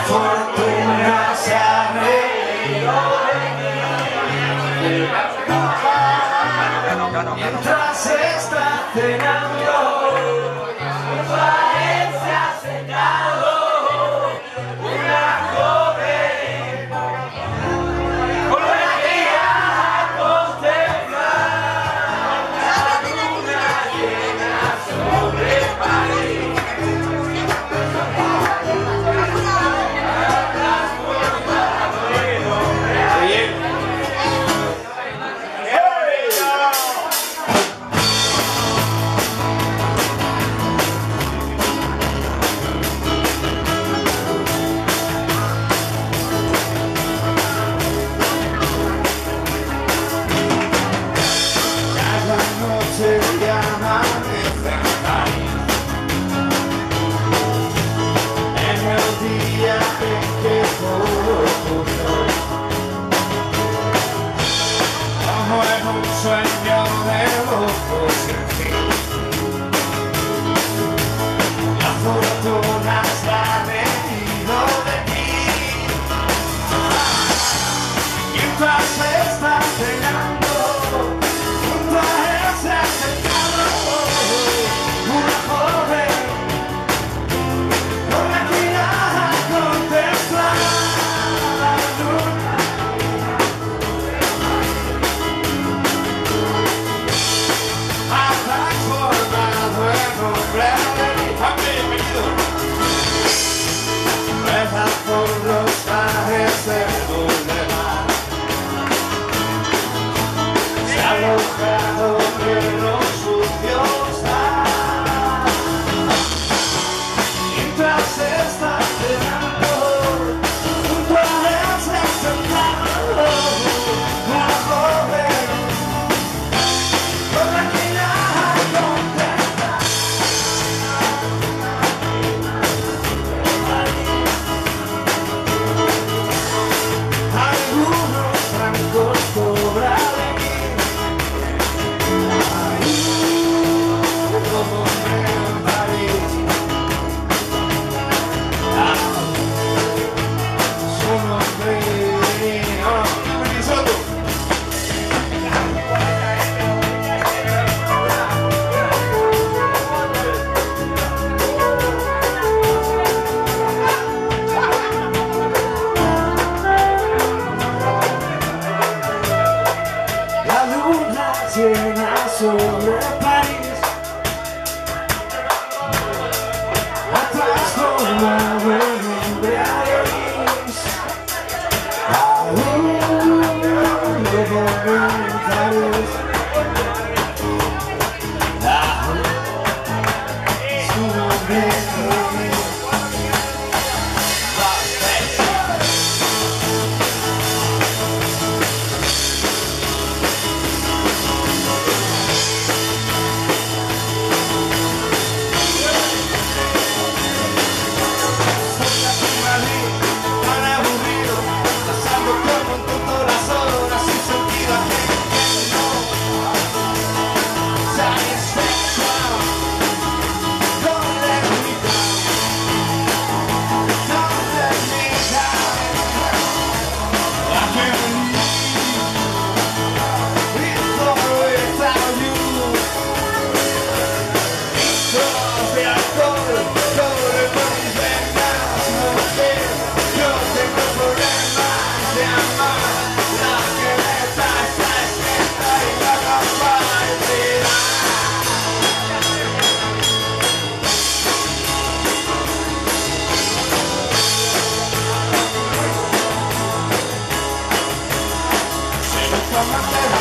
fortuna se ha reído de mí. Mientras está cenando, se ha sentado una joven con la guía a contemplar la luna llena sobre París. Se amanece en París, en el día en que todo ocurrió, como en un sueño de locos sin fin. La fortuna se ha venido de mí, mientras está cenando. Por los trajes del bulevar se ha alojado en los sucios bar. Mientras está cenando, junto a él se ha sentado una joven con la que nada contempla. Algunos francos cobran como en París. Su nombre llena sobre París, ha transformado en embriaguez a un nuevo París. Su nombre se